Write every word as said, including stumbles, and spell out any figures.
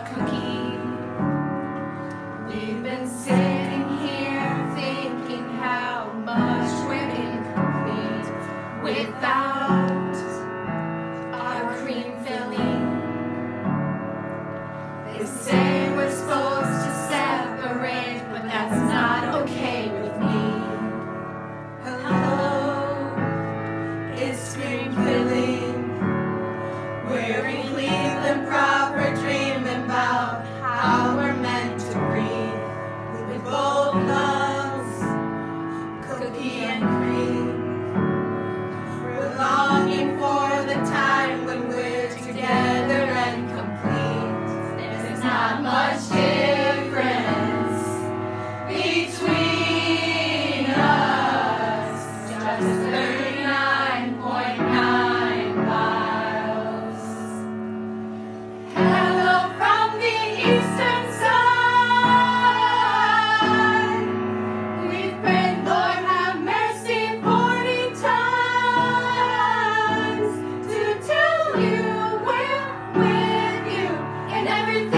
Cookie. We've been sitting here thinking how much we're incomplete without our cream filling. They say we're supposed to separate, but that's not okay with me. Hello, it's cream filling. We're in Cleveland proper, dreaming about how we're meant to breathe. With both loves, cookie and cream. We're longing for the time when we're together and complete. There's not much difference between us, just thirty-nine point nine miles. Hello from the eastern side. We've prayed, Lord have mercy, forty times to tell you we're with you and everything.